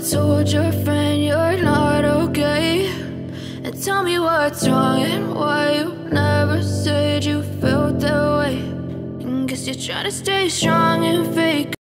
told your friend you're not okay? And tell me what's wrong and why you never said you felt that way. And guess you're trying to stay strong and fake